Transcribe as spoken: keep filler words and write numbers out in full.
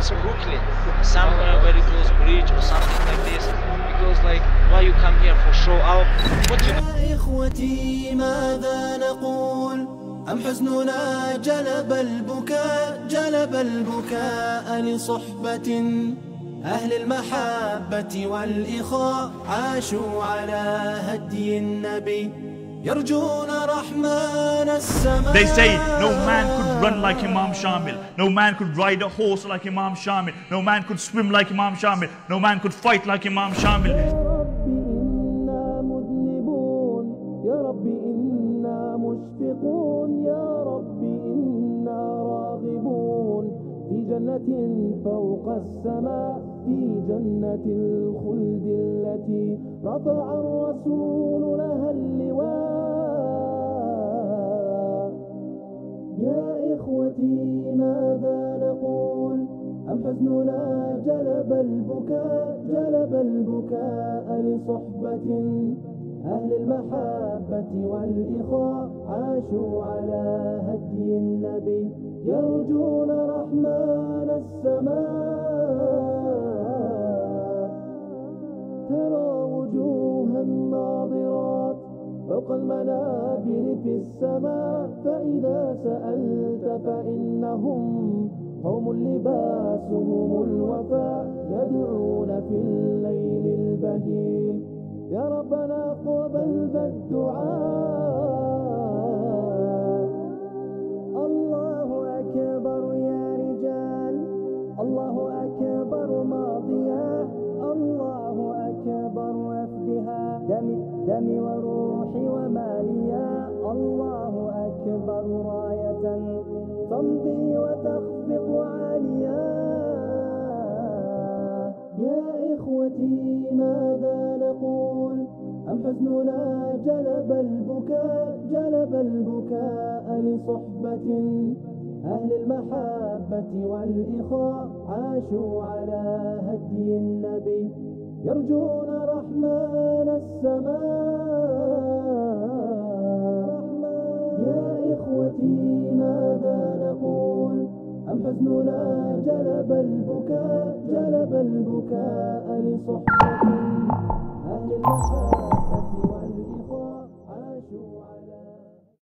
it's Brooklyn, somewhere very close bridge or something like this. Because like, why you come here for show out? What you يا إخوتي ماذا نقول؟ أم حزننا جلب البكاء جلب البكاء لصحبة أهل المحبة والإخاء عاشوا على هدي النبي يرجون رحمن السماء. They say no man could run like Imam Shamil, no man could ride a horse like Imam Shamil, no man could swim like Imam Shamil, no man could fight like Imam Shamil. يا رب إنا مشفقون يا رب إنا راغبون في جنة فوق السماء في جنة الخلد التي رفع الرسول لها اللواء. يا إخوتي ماذا نقول؟ أم حزننا جلب البكاء جلب البكاء لصحبة أهل المحبة والإخاء عاشوا على هدي النبي يرجون رحمن السماء. ترى وجوها ناظرات فوق المنابر في السماء فإذا سألت فإنهم قوم لباسهم الوفاء يدعون في الليل البهيم يا ربنا قبل ذا الدعاء. الله أكبر يا رجال الله أكبر ماضيا الله أكبر وفدها دمي دمي وروحي وماليا الله أكبر راية تمضي وتخفق عاليا. يا إخوتي ماذا نقول؟ أم حزننا جلب البكاء جلب البكاء لصحبة أهل المحبة والإخاء عاشوا على هدي النبي يرجون رحمن السماء. يا إخوتي ماذا نقول؟ أم حزننا جلب البكاء جلب البكاء لصحبة أهل المحبة والإخاء عاشوا على